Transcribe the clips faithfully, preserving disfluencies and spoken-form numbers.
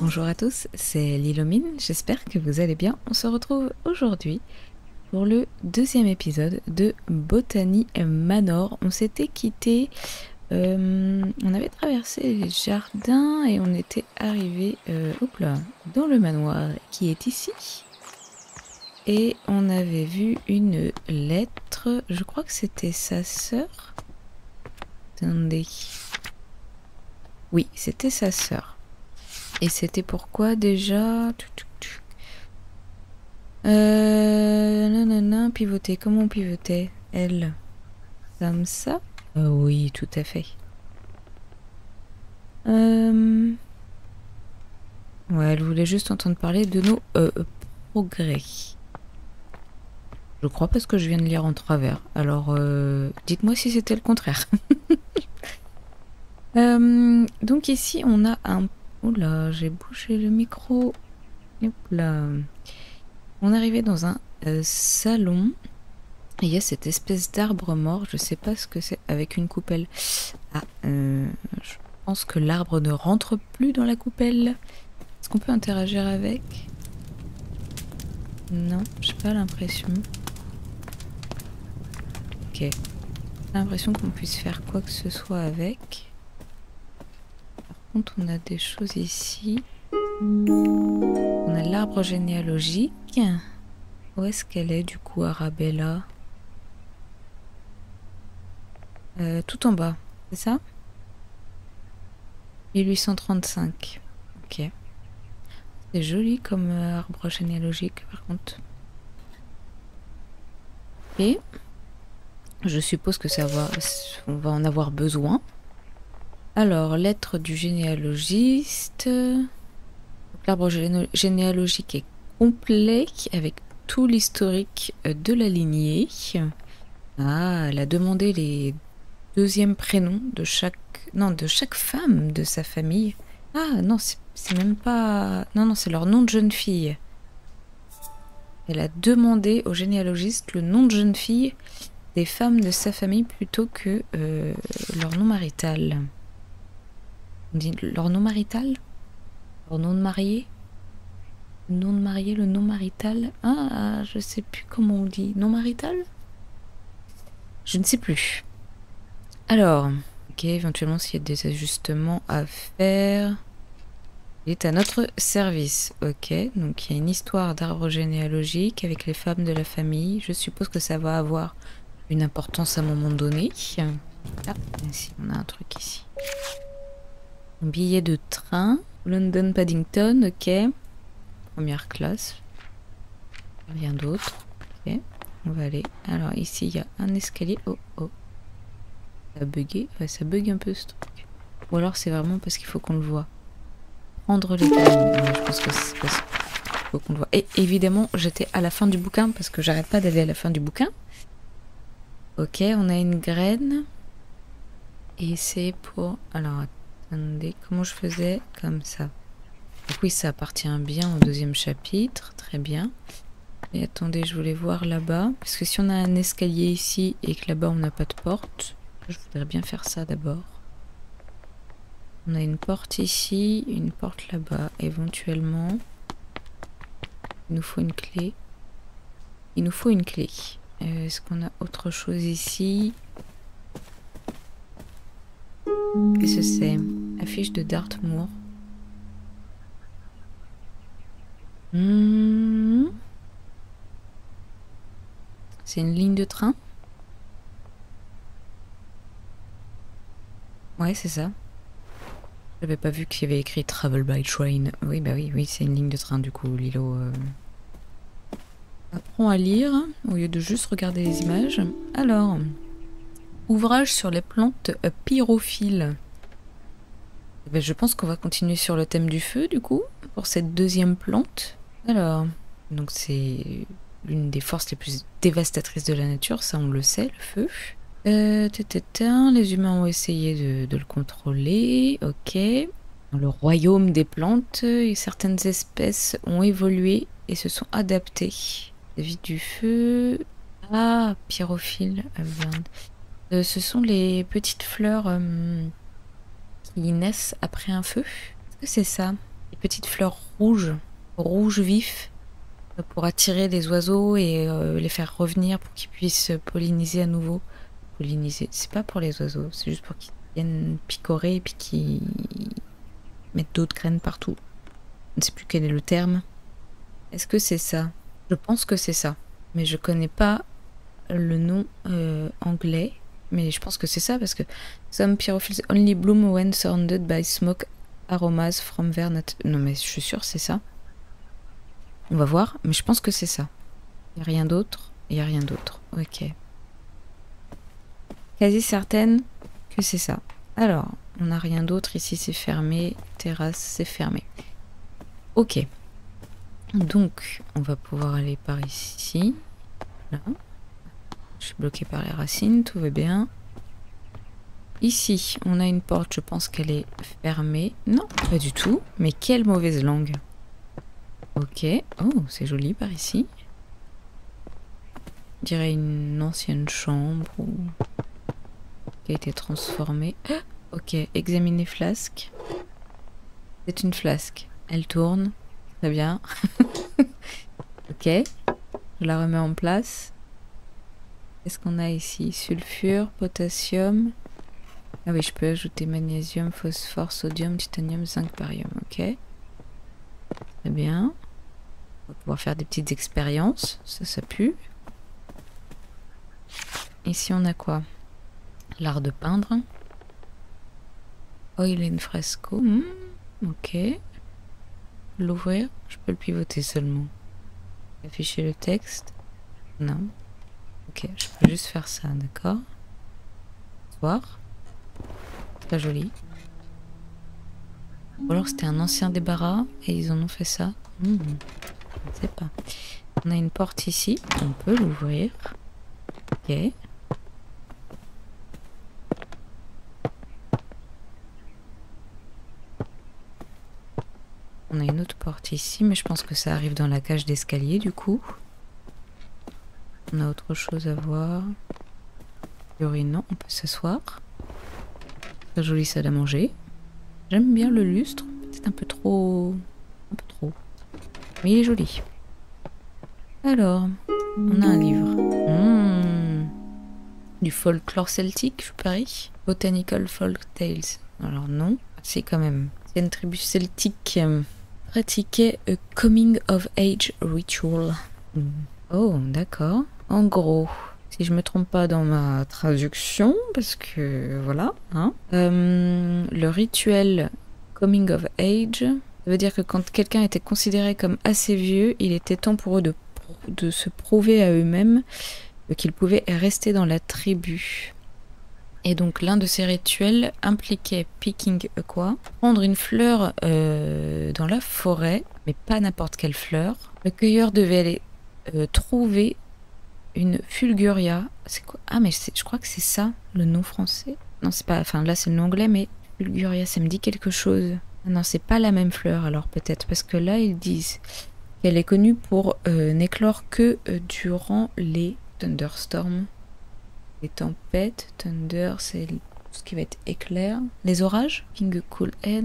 Bonjour à tous, c'est Lilomine, j'espère que vous allez bien. On se retrouve aujourd'hui pour le deuxième épisode de Botany Manor. On s'était quitté, euh, on avait traversé les jardins et on était arrivé euh, hop là, dans le manoir qui est ici. Et on avait vu une lettre, je crois que c'était sa sœur. Attendez. Oui, c'était sa sœur. Et c'était pourquoi déjà Euh... Nanana, pivoter. Comment on pivotait? Elle. Comme ça? Euh, oui, tout à fait. Euh... Ouais, elle voulait juste entendre parler de nos euh, progrès. Je crois parce que je viens de lire en travers. Alors, euh, dites-moi si c'était le contraire. euh, donc ici, on a un... Oula, j'ai bougé le micro. Hop là. On arrivait dans un euh, salon. Et il y a cette espèce d'arbre mort. Je sais pas ce que c'est. Avec une coupelle. Ah, euh, je pense que l'arbre ne rentre plus dans la coupelle. Est-ce qu'on peut interagir avec? Non, j'ai pas l'impression. Ok. J'ai l'impression qu'on puisse faire quoi que ce soit avec. Par contre, on a des choses ici. On a l'arbre généalogique. Où est-ce qu'elle est du coup, Arabella? euh, Tout en bas, c'est ça? mille huit cent trente-cinq. Ok. C'est joli comme euh, arbre généalogique par contre. Et je suppose que ça va, on va en avoir besoin. Alors, lettre du généalogiste. L'arbre généalogique est complet avec tout l'historique de la lignée. Ah, elle a demandé les deuxièmes prénoms de chaque, non, de chaque femme de sa famille. Ah non, c'est même pas, non non, c'est leur nom de jeune fille. Elle a demandé au généalogiste le nom de jeune fille des femmes de sa famille plutôt que euh, leur nom marital. On dit leur nom marital? Leur nom de marié? Le nom de marié, le nom marital? Ah, je sais plus comment on dit. Nom marital? Je ne sais plus. Alors, ok, éventuellement s'il y a des ajustements à faire. Il est à notre service. Ok, donc il y a une histoire d'arbre généalogique avec les femmes de la famille. Je suppose que ça va avoir une importance à un moment donné. Ah, ici, on a un truc ici. Un billet de train. London Paddington, ok. Première classe. Rien d'autre. Ok, on va aller. Alors ici, il y a un escalier. Oh, oh. Ça a bugué. Ouais, ça bug un peu ce truc. Ou alors c'est vraiment parce qu'il faut qu'on le voit. Prendre les graines. Ouais, je pense que c'est parce qu'il faut qu'on le voit. Et évidemment, j'étais à la fin du bouquin parce que j'arrête pas d'aller à la fin du bouquin. Ok, on a une graine. Et c'est pour... Alors, attendez, comment je faisais? Comme ça. Donc oui, ça appartient bien au deuxième chapitre. Très bien. Et attendez, je voulais voir là-bas. Parce que si on a un escalier ici et que là-bas on n'a pas de porte, je voudrais bien faire ça d'abord. On a une porte ici, une porte là-bas, éventuellement. Il nous faut une clé. Il nous faut une clé. Euh, Est-ce qu'on a autre chose ici? Qu'est-ce que c'est? Affiche de Dartmoor. Mmh. C'est une ligne de train? Ouais, c'est ça. J'avais pas vu qu'il y avait écrit Travel by Train. Oui, bah oui, oui, c'est une ligne de train du coup, Lilo. Euh... Apprends à lire au lieu de juste regarder les images. Alors, ouvrage sur les plantes pyrophiles. Eh ben, je pense qu'on va continuer sur le thème du feu du coup, pour cette deuxième plante. Alors, donc c'est l'une des forces les plus dévastatrices de la nature, ça on le sait, le feu. Euh, les humains ont essayé de, de le contrôler, ok. Dans le royaume des plantes, certaines espèces ont évolué et se sont adaptées. Vis du feu... Ah, pyrophile. Euh, ce sont les petites fleurs euh, qui naissent après un feu. Est-ce que c'est ça? des petites fleurs rouges, rouge vif, pour attirer les oiseaux et euh, les faire revenir pour qu'ils puissent polliniser à nouveau. Polliniser, c'est pas pour les oiseaux, c'est juste pour qu'ils viennent picorer et puis qu'ils mettent d'autres graines partout. Je ne sais plus quel est le terme. Est-ce que c'est ça? Je pense que c'est ça, mais je connais pas le nom euh, anglais. Mais je pense que c'est ça parce que some pyrophytes only bloom when surrounded by smoke aromas from their nat... Non mais je suis sûre c'est ça. On va voir, mais je pense que c'est ça. Il n'y a rien d'autre. Il n'y a rien d'autre. Ok. Quasi certaine que c'est ça. Alors, on n'a rien d'autre. Ici c'est fermé. Terrasse c'est fermé. Ok. Donc, on va pouvoir aller par ici. Là. Je suis bloquée par les racines, tout va bien. Ici, on a une porte, je pense qu'elle est fermée. Non, pas du tout. Mais quelle mauvaise langue. Ok. Oh, c'est joli par ici. Je dirais une ancienne chambre ou... qui a été transformée. Ah, ok, examiner flasque. C'est une flasque. Elle tourne. Très bien. Ok. Je la remets en place. Qu'est-ce qu'on a ici? Sulfure, potassium. Ah oui, je peux ajouter magnésium, phosphore, sodium, titanium, zinc, barium. Ok. Très bien. On va pouvoir faire des petites expériences. Ça, ça pue. Ici, on a quoi? L'art de peindre. Oil and fresco. Mmh, ok. L'ouvrir. Je peux le pivoter seulement. Afficher le texte. Non. Ok, je peux juste faire ça, d'accord. Voir. Très joli. Ou alors c'était un ancien débarras et ils en ont fait ça. Mmh, je ne sais pas. On a une porte ici. On peut l'ouvrir. Ok. On a une autre porte ici, mais je pense que ça arrive dans la cage d'escalier du coup. On a autre chose à voir. Non, on peut s'asseoir. Très joli salle à manger. J'aime bien le lustre. Peut-être un peu trop... Un peu trop. Mais il est joli. Alors, on a un livre. Mmh. Du folklore celtique, je parie. Botanical Folk Tales. Alors non, c'est quand même. C'est une tribu celtique euh, pratiquait a coming of age ritual. Mmh. Oh, d'accord. En gros, si je me trompe pas dans ma traduction, parce que voilà, hein, euh, le rituel coming of age, ça veut dire que quand quelqu'un était considéré comme assez vieux, il était temps pour eux de, de se prouver à eux-mêmes qu'ils pouvaient rester dans la tribu. Et donc l'un de ces rituels impliquait picking a quoi? Prendre une fleur euh, dans la forêt, mais pas n'importe quelle fleur. Le cueilleur devait aller euh, trouver une fulguria. C'est quoi? Ah mais je crois que c'est ça le nom français. Non c'est pas, enfin là c'est le nom anglais, mais fulguria ça me dit quelque chose. Ah, non c'est pas la même fleur alors peut-être, parce que là ils disent qu'elle est connue pour euh, n'éclore que euh, durant les thunderstorms. Les tempêtes, thunder, c'est tout ce qui va être éclair. Les orages, king cool head.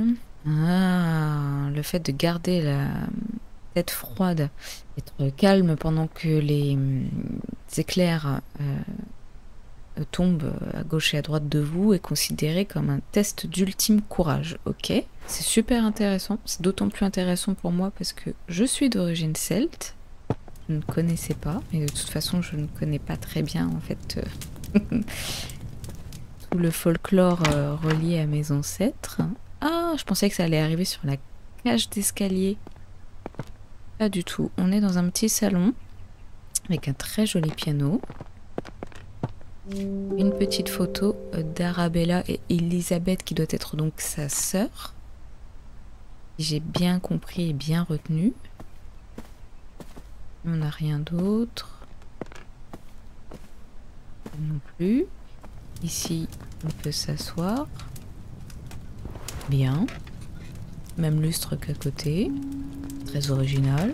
Ah, le fait de garder la tête froide, être calme pendant que les, les éclairs euh, tombent à gauche et à droite de vous est considéré comme un test d'ultime courage. Ok, c'est super intéressant. C'est d'autant plus intéressant pour moi parce que je suis d'origine celte. Je ne connaissais pas, mais de toute façon je ne connais pas très bien en fait euh, tout le folklore euh, relié à mes ancêtres. Ah, je pensais que ça allait arriver sur la cage d'escalier. Pas du tout. On est dans un petit salon avec un très joli piano. Une petite photo d'Arabella et Elisabeth qui doit être donc sa sœur. J'ai bien compris et bien retenu. On n'a rien d'autre. Non plus. Ici, on peut s'asseoir. Bien. Même lustre qu'à côté. Très original.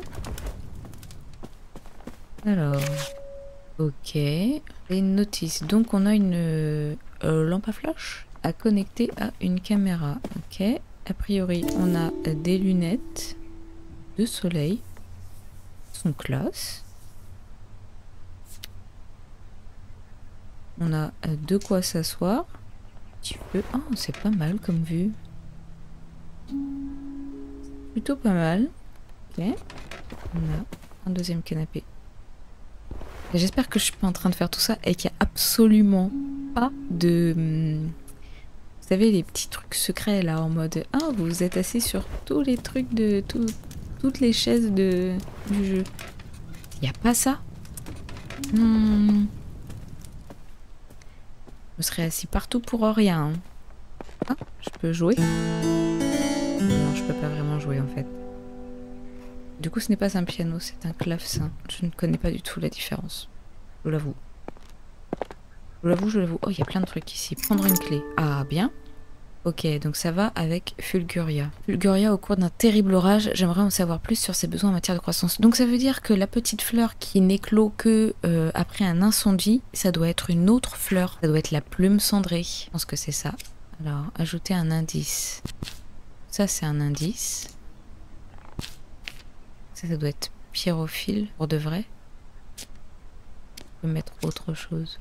Alors. Ok. Et une notice. Donc on a une euh, lampe à flash à connecter à une caméra. Ok. a priori, on a des lunettes de soleil. Elles sont classe. On a de quoi s'asseoir. Tu peux... Oh, c'est pas mal comme vue. Plutôt pas mal. Ok. On a un deuxième canapé. J'espère que je suis pas en train de faire tout ça et qu'il n'y a absolument pas de... Vous savez, les petits trucs secrets là en mode... Ah, vous vous êtes assis sur tous les trucs de... Tout, toutes les chaises de, du jeu. Il n'y a pas ça? Hmm. Je me serais assis partout pour rien. Hein. Ah, je peux jouer? Non, je peux pas vraiment jouer en fait. Du coup, ce n'est pas un piano, c'est un clavecin. Je ne connais pas du tout la différence. Je l'avoue. Je l'avoue, je l'avoue. Oh, il y a plein de trucs ici. Prendre une clé. Ah, bien. Ok, donc ça va avec Fulguria. Fulguria, au cours d'un terrible orage, j'aimerais en savoir plus sur ses besoins en matière de croissance. Donc ça veut dire que la petite fleur qui n'éclot que euh, après un incendie, ça doit être une autre fleur. Ça doit être la plume cendrée. Je pense que c'est ça. Alors, ajouter un indice. Ça, c'est un indice. Ça, ça doit être pyrophile, pour de vrai. Je peux mettre autre chose.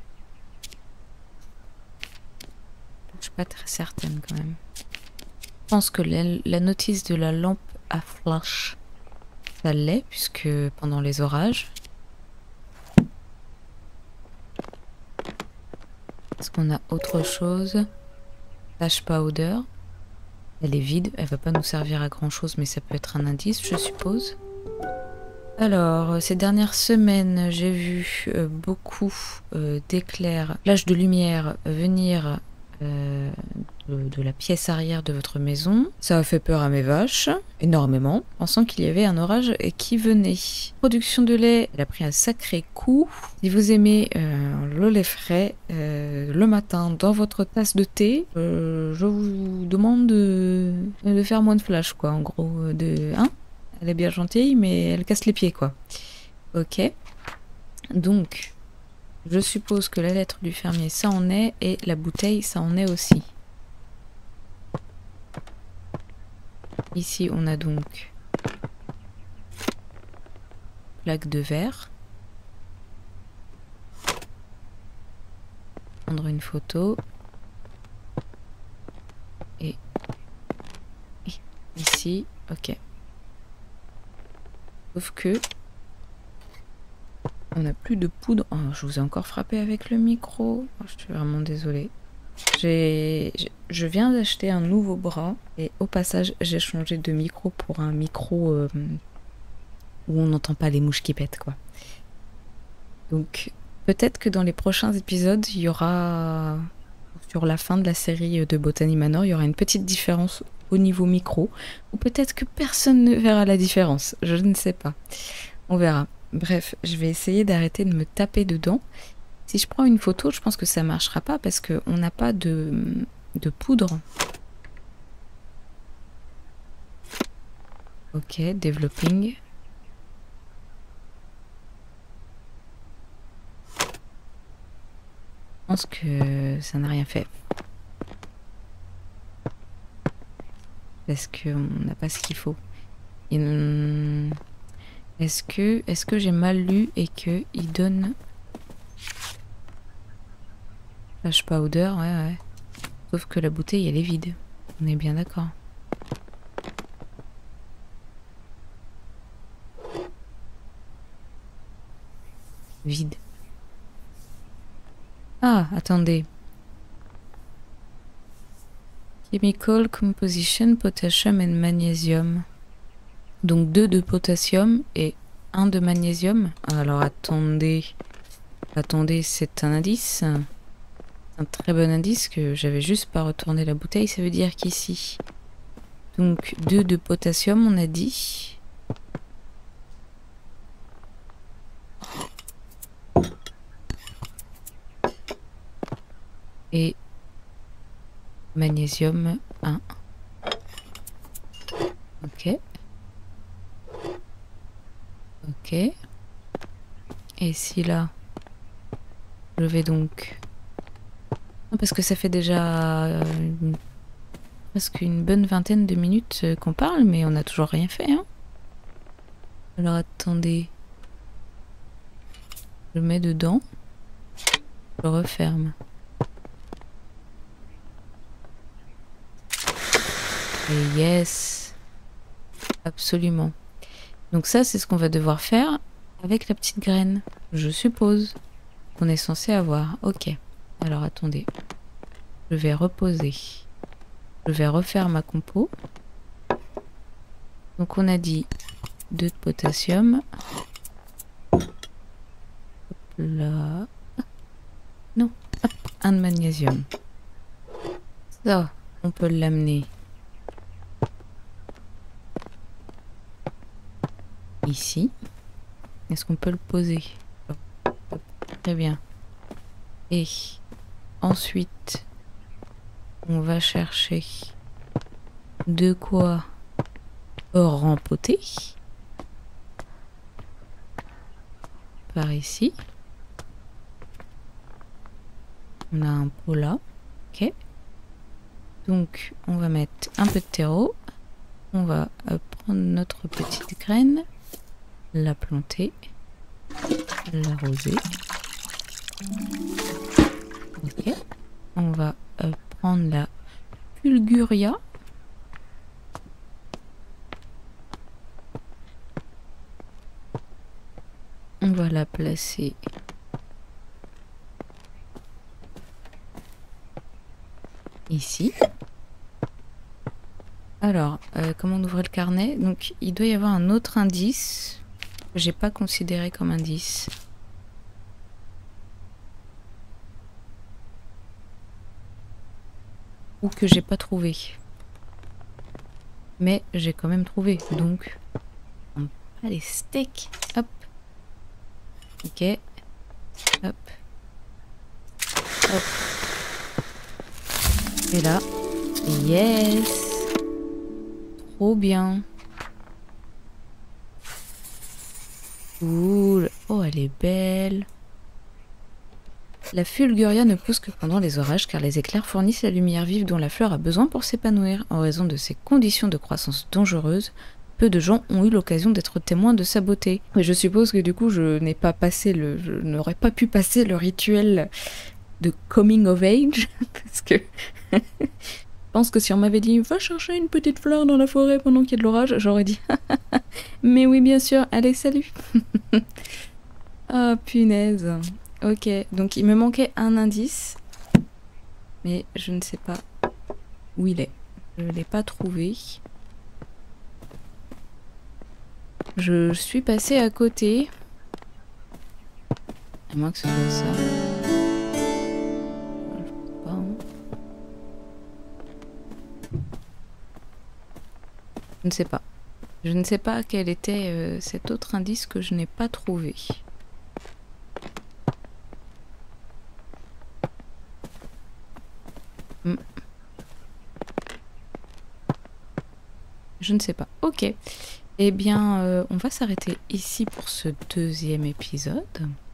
Je suis pas très certaine quand même. Je pense que la, la notice de la lampe à flash, ça l'est, puisque pendant les orages. Est-ce qu'on a autre chose? Flash powder. Elle est vide, elle va pas nous servir à grand chose, mais ça peut être un indice, je suppose. Alors, ces dernières semaines, j'ai vu euh, beaucoup euh, d'éclairs, flashs de lumière venir euh, de, de la pièce arrière de votre maison. Ça a fait peur à mes vaches, énormément, pensant qu'il y avait un orage qui venait. Production de lait, elle a pris un sacré coup. Si vous aimez euh, le lait frais, euh, le matin, dans votre tasse de thé, euh, je vous demande de, de faire moins de flash, quoi, en gros, de... Hein? Elle est bien gentille, mais elle casse les pieds, quoi. Ok. Donc, je suppose que la lettre du fermier, ça en est, et la bouteille, ça en est aussi. Ici, on a donc plaque de verre. Prendre une photo. Et ici, ok. Sauf que on n'a plus de poudre. Oh, je vous ai encore frappé avec le micro. Oh, je suis vraiment désolée. J'ai, je viens d'acheter un nouveau bras et au passage j'ai changé de micro pour un micro euh, où on n'entend pas les mouches qui pètent, quoi. Donc peut-être que dans les prochains épisodes il y aura, sur la fin de la série de Botany Manor, il y aura une petite différence au niveau micro, ou peut-être que personne ne verra la différence, je ne sais pas, on verra. Bref, je vais essayer d'arrêter de me taper dedans. Si je prends une photo, je pense que ça marchera pas parce qu'on n'a pas de, de poudre. Ok, developing. Je pense que ça n'a rien fait. Parce qu'on n'a pas ce qu'il faut. Est-ce que, est-ce que j'ai mal lu et qu'il donne... Flash powder, ouais, ouais. Sauf que la bouteille, elle est vide. On est bien d'accord. Vide. Ah, attendez. Chemical composition, potassium and magnesium. Donc deux de potassium et un de magnésium. Alors attendez. Attendez, c'est un indice. Un très bon indice que j'avais juste pas retourné la bouteille. Ça veut dire qu'ici, donc deux de potassium, on a dit. Et magnésium un. Ok. Ok. Et si là, je vais donc... Non, parce que ça fait déjà une presque une bonne vingtaine de minutes qu'on parle, mais on n'a toujours rien fait, hein. Alors attendez. Je mets dedans. Je referme. Et yes. Absolument. Donc ça, c'est ce qu'on va devoir faire avec la petite graine, je suppose. Qu'on est censé avoir. Ok. Alors attendez. Je vais reposer. Je vais refaire ma compo. Donc on a dit deux de potassium. Hop là. Non. Hop, un de magnésium. Ça, on peut l'amener ici. Est-ce qu'on peut le poser? Très bien. Et ensuite, on va chercher de quoi rempoter. Par ici. On a un pot là. Ok. Donc, on va mettre un peu de terreau. On va euh, prendre notre petite graine, la planter, l'arroser. Ok. On va euh, prendre la fulguria. On va la placer ici. Alors, euh, comment on ouvre le carnet? Donc, il doit y avoir un autre indice que j'ai pas considéré comme indice. Ou que j'ai pas trouvé. Mais j'ai quand même trouvé. Donc, on a les steaks. Hop. Ok. Hop. Hop. Et là. Yes. Trop bien. Cool. Oh, elle est belle. La fulguria ne pousse que pendant les orages car les éclairs fournissent la lumière vive dont la fleur a besoin pour s'épanouir. En raison de ces conditions de croissance dangereuses, peu de gens ont eu l'occasion d'être témoins de sa beauté. Et je suppose que du coup je n'ai pas passé le, je n'aurais pas pu passer le rituel de coming of age parce que je pense que si on m'avait dit va chercher une petite fleur dans la forêt pendant qu'il y a de l'orage, j'aurais dit mais oui bien sûr, allez salut. Ah punaise. Ok, donc il me manquait un indice, mais je ne sais pas où il est. Je ne l'ai pas trouvé. Je suis passée à côté. À moins que ce soit ça. Je pense pas, hein. Je ne sais pas. Je ne sais pas quel était euh, cet autre indice que je n'ai pas trouvé. Hmm. Je ne sais pas. Ok. Eh bien, euh, on va s'arrêter ici pour ce deuxième épisode.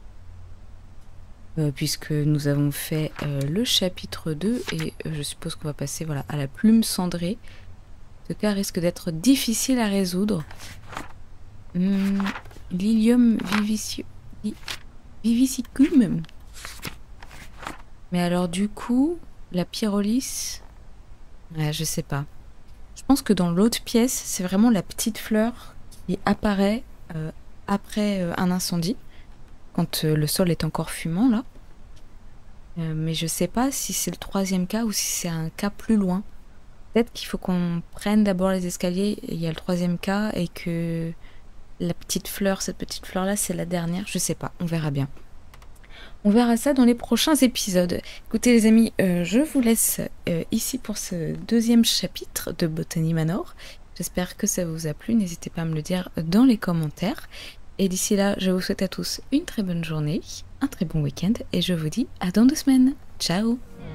Euh, puisque nous avons fait euh, le chapitre deux et euh, je suppose qu'on va passer voilà, à la plume cendrée. Ce cas risque d'être difficile à résoudre. Hum, Lilium vivici... vivisicum. Mais alors du coup, la pyrolis... Ouais, je sais pas. Je pense que dans l'autre pièce, c'est vraiment la petite fleur qui apparaît euh, après euh, un incendie. Quand euh, le sol est encore fumant, là. Euh, mais je sais pas si c'est le troisième cas ou si c'est un cas plus loin. Peut-être qu'il faut qu'on prenne d'abord les escaliers, et il y a le troisième cas, et que la petite fleur, cette petite fleur-là, c'est la dernière. Je sais pas, on verra bien. On verra ça dans les prochains épisodes. Écoutez les amis, euh, je vous laisse euh, ici pour ce deuxième chapitre de Botany Manor. J'espère que ça vous a plu, n'hésitez pas à me le dire dans les commentaires. Et d'ici là, je vous souhaite à tous une très bonne journée, un très bon week-end, et je vous dis à dans deux semaines. Ciao!